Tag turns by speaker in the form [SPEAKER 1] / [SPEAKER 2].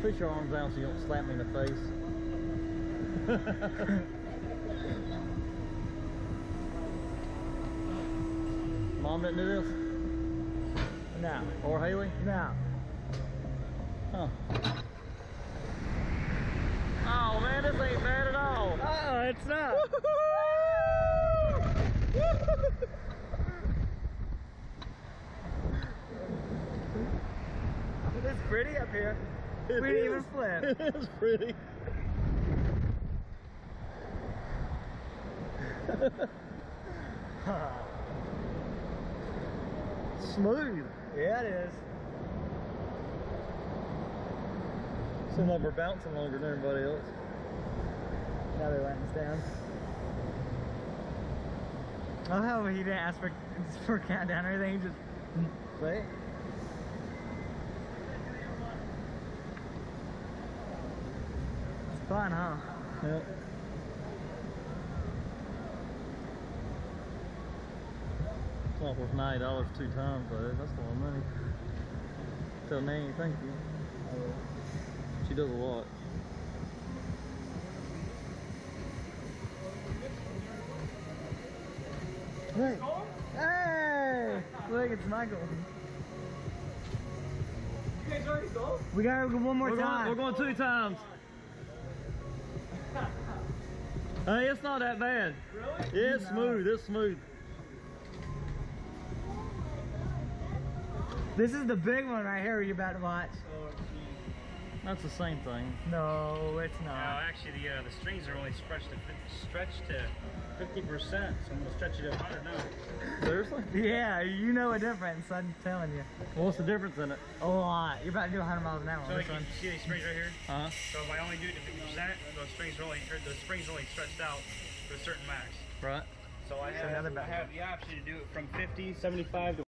[SPEAKER 1] Put your arms down so you don't slap me in the face. Mom didn't do this?
[SPEAKER 2] No.
[SPEAKER 1] Or Haley?
[SPEAKER 2] No.
[SPEAKER 1] Huh. Oh man, this ain't bad at all.
[SPEAKER 2] Uh-oh, it's not. It's pretty up here. We didn't even flip.
[SPEAKER 1] It is pretty. Smooth.
[SPEAKER 2] Yeah, it is.
[SPEAKER 1] Seems like we're bouncing longer than everybody else.
[SPEAKER 2] Now they're letting us down. I love how he didn't ask for countdown or anything. He just wait. It's fun, huh?
[SPEAKER 1] Yep. It's not worth $90 2 times though. That's a lot of money. Tell Nanny thank you. She does a lot.
[SPEAKER 2] Hey! Hey! Look, it's Michael.
[SPEAKER 3] You guys already go?
[SPEAKER 2] We gotta go one more time.
[SPEAKER 1] We're going 2 times. Hey, it's not that bad.
[SPEAKER 3] Really?
[SPEAKER 1] Yeah, it's smooth. It's smooth.
[SPEAKER 2] This is the big one right here you're about to watch.
[SPEAKER 3] Oh, geez.
[SPEAKER 1] That's the same thing.
[SPEAKER 2] No, it's
[SPEAKER 3] No,
[SPEAKER 2] not.
[SPEAKER 3] actually, the strings are only stretched to 50%, so I'm gonna stretch it to 100 now.
[SPEAKER 1] Seriously?
[SPEAKER 2] Yeah, you know a difference, I'm telling you.
[SPEAKER 1] What's the difference in it?
[SPEAKER 2] A lot. You're about to do 100 miles an hour
[SPEAKER 3] So
[SPEAKER 2] on
[SPEAKER 3] like,
[SPEAKER 2] this
[SPEAKER 3] you
[SPEAKER 2] one.
[SPEAKER 3] see these strings right here?
[SPEAKER 1] Uh-huh.
[SPEAKER 3] So if I only do it to 50%, the springs are only stretched out to a certain max.
[SPEAKER 1] Right.
[SPEAKER 3] So I
[SPEAKER 2] another
[SPEAKER 3] have
[SPEAKER 2] better
[SPEAKER 3] the option to do it from 50, 75 to